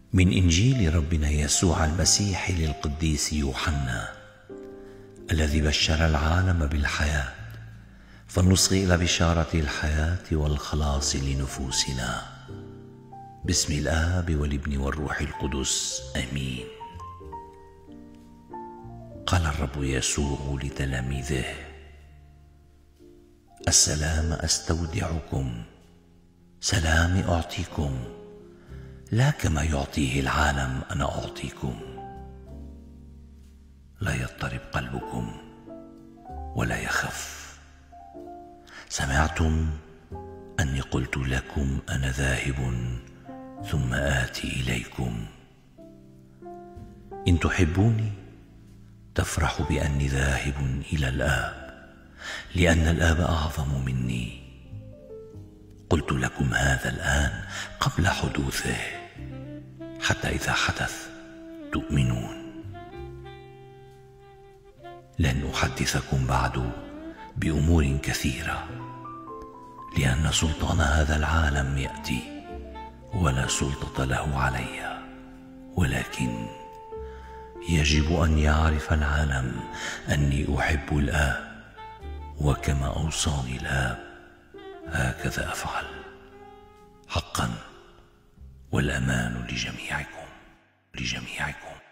من إنجيل ربنا يسوع المسيح للقديس يوحنا الذي بشر العالم بالحياة، فلنصغي إلى بشارة الحياة والخلاص لنفوسنا. باسم الآب والابن والروح القدس، آمين. قال الرب يسوع لتلاميذه: السلام أستودعكم، سلامي أعطيكم، لا كما يعطيه العالم أنا أعطيكم. لا يضطرب قلبكم ولا يخف. سمعتم أني قلت لكم أنا ذاهب ثم آتي إليكم. إن تحبوني تفرح بأني ذاهب إلى الآب، لأن الآب أعظم مني. قلت لكم هذا الآن قبل حدوثه، حتى إذا حدث تؤمنون. لن أحدثكم بعد بأمور كثيرة، لأن سلطان هذا العالم يأتي ولا سلطة له علي، ولكن يجب أن يعرف العالم أني أحب الآب، وكما أوصاني الآب هكذا أفعل. حقا والأمان لجميعكم.